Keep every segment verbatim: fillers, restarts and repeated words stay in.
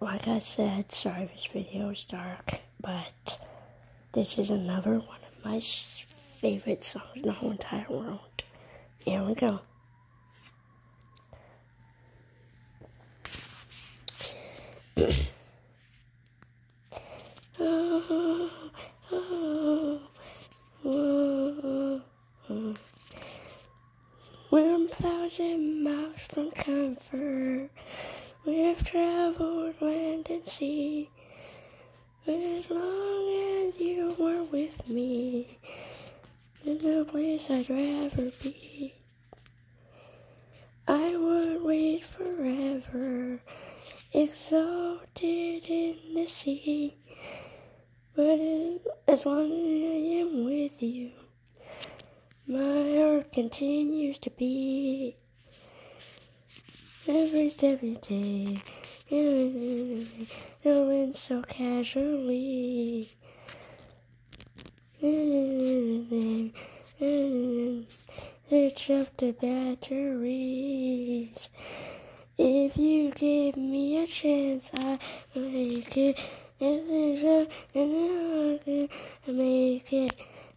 like I said, sorry if this video is dark, but this is another one of my favorite songs in the whole entire world. Here we go. oh, oh, oh, oh. We're a thousand miles from comfort. We've traveled land and sea. But as long as you were with me, there's no place I'd rather be. I would wait forever, exalted in the sea. But as, as long as I am with you, my heart continues to beat. Every step you take, knowing so casually. Search up the batteries. If you give me a chance, I will make it. If there's a and I make it.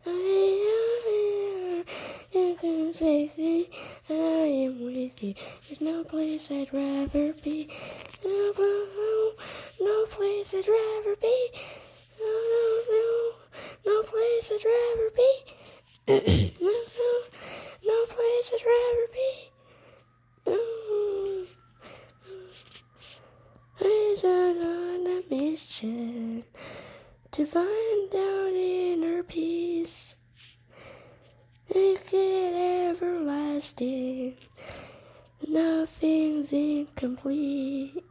You can take me, I am with you. There's no place I'd rather be. No, no, no place I'd rather be. No, no, no, no place I'd rather be. no, no, no place I'd rather be. I set on a mission to find out inner peace. Make it everlasting. Nothing's incomplete.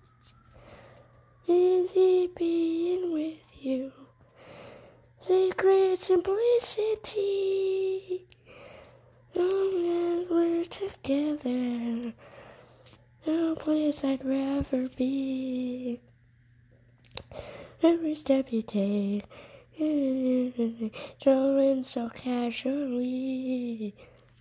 Easy being with you. Sacred simplicity. Long as we're together, no place I'd rather be. Every step you take, drawing so casually.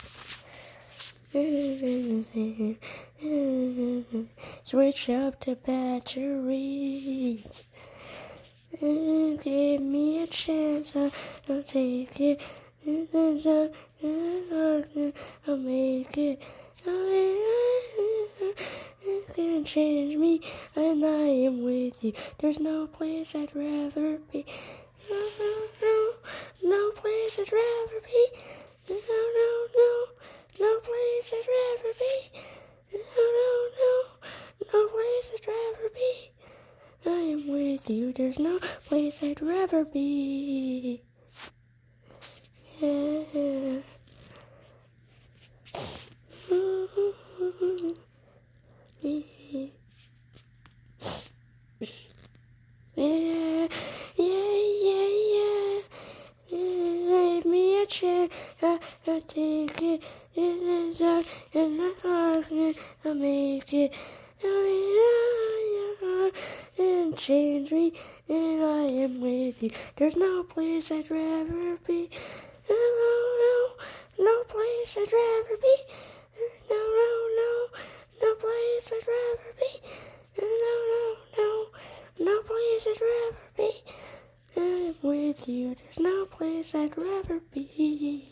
Switch up the batteries. Give me a chance, I'll take it. I'll make it. You can change me, and I am with you. There's no place I'd rather be. No, no, no, no place I'd rather be. No, no, no, no place I'd rather be. No, no, no, no place I'd rather be. I am with you. There's no place I'd rather be. Yeah. Yeah, yeah, yeah, yeah. Give me a chance, I, I'll take it. In the dark, in the darkness, I'll make it. And change me, and I am with you. There's no place I'd rather be. No, no, no, no place I'd rather be. No, no, no, no place I'd rather be. No, no, no, no place I'd rather be. I'm with you. There's no place I'd rather be.